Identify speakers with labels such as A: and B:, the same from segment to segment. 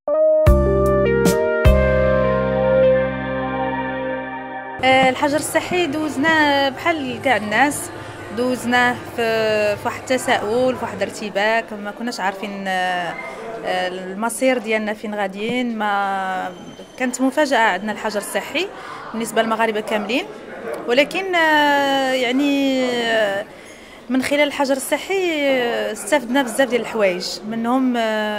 A: الحجر الصحي دوزناه بحال كاع الناس، دوزناه في واحد التساؤل، في واحد ارتباك، ما كناش عارفين المصير ديالنا فين غاديين. ما كانت مفاجأة عندنا الحجر الصحي بالنسبة للمغاربة كاملين، ولكن يعني من خلال الحجر الصحي استفدنا بزاف ديال الحوايج، منهم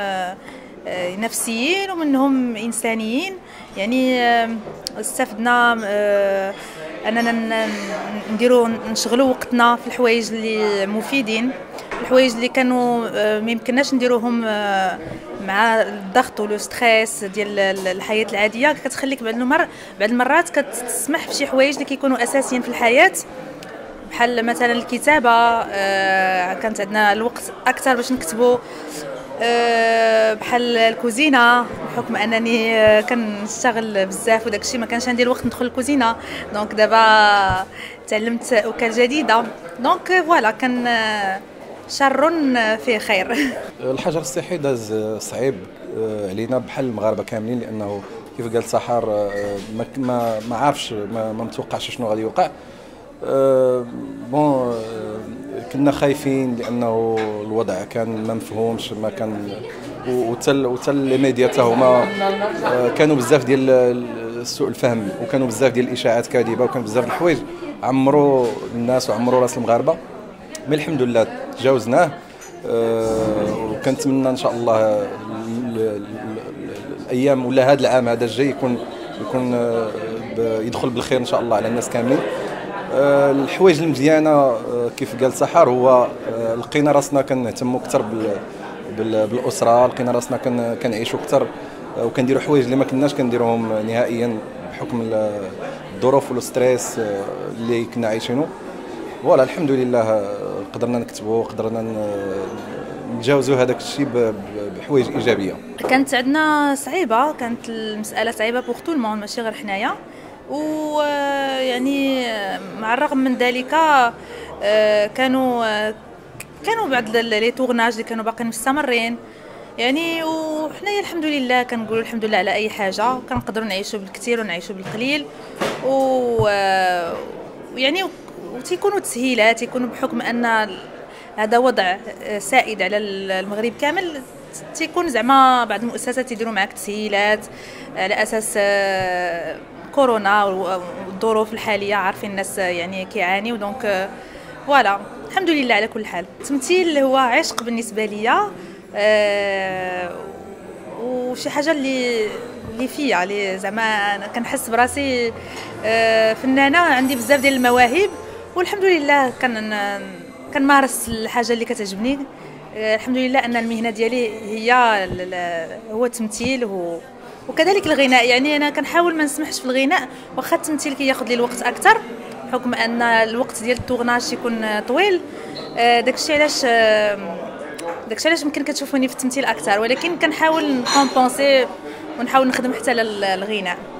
A: نفسيين ومنهم انسانيين. يعني استفدنا اننا نشغلوا وقتنا في الحوايج اللي مفيدين، الحوايج اللي كانوا ما يمكنناش نديروهم مع الضغط ولو ستريس ديال الحياه العاديه. كتخليك بعض المرات كتسمح بشي حوايج اللي كيكونوا اساسيين في الحياه، بحال مثلا الكتابه. كانت عندنا الوقت اكثر باش نكتبوا، بحال الكوزينه، بحكم انني كنشتغل بزاف وداك الشيء ما كانش عندي الوقت ندخل الكوزينه. دونك دابا تعلمت اكل جديده، دونك فوالا كان شر فيه خير.
B: الحجر الصحي داز صعيب علينا بحال المغاربه كاملين، لانه كيف قال سحر ما عارفش، ما متوقعش شنو غادي يوقع. بون كنا خايفين لانه الوضع كان ما مفهومش، ما كان وتا لي ميديا حتى هما كانوا بزاف ديال سوء الفهم، وكانوا بزاف ديال الاشاعات كاذبه، وكان بزاف د الحوايج عمروا الناس وعمروا راس المغاربه. مي الحمد لله تجاوزناه، وكنتمنى ان شاء الله الايام ولا هذا العام هذا الجاي يكون يدخل بالخير ان شاء الله على الناس كاملين. الحوايج المزيانه كيف قال سحر هو لقينا راسنا كنهتموا اكثر بالاسره، لقينا راسنا كنعيشوا اكثر وكنديروا حوايج اللي ما كناش كنديروهم نهائيا بحكم الظروف والستريس اللي كنا عايشينه. فوالا الحمد لله قدرنا نكتبوا، قدرنا نتجاوزوا هذاك الشيء بحوايج ايجابيه.
A: كانت عندنا صعيبه، كانت المساله صعيبه بوغ تو المون، ماشي غير حنايا. ويعني مع الرغم من ذلك كانوا بعض لي تورناج اللي كانوا باقيين مستمرين يعني. وحنايا الحمد لله كنقولوا الحمد لله على اي حاجه، كنقدروا نعيشوا بالكثير ونعيشوا بالقليل. ويعني وتيكونوا تسهيلات، يكونوا بحكم ان هذا وضع سائد على المغرب كامل، تيكون زعما بعض المؤسسات تيديروا معك تسهيلات على اساس كورونا والظروف الحاليه، عارفين الناس يعني كيعانيو. دونك فوالا الحمد لله على كل حال. التمثيل هو عشق بالنسبه ليا، وشي حاجه اللي فيا، اللي زعما كنحس براسي فنانه، عندي بزاف ديال المواهب، والحمد لله كنمارس الحاجه اللي كتعجبني. الحمد لله ان المهنه ديالي هو التمثيل وكذلك الغناء. يعني انا كنحاول ما نسمحش في الغناء، واخا التمثيل كياخذ لي الوقت اكثر بحكم ان الوقت ديال التورناج يكون طويل. داكشي علاش يمكن كتشوفوني في التمثيل اكثر، ولكن كنحاول نكومبونسي ونحاول نخدم حتى للغناء.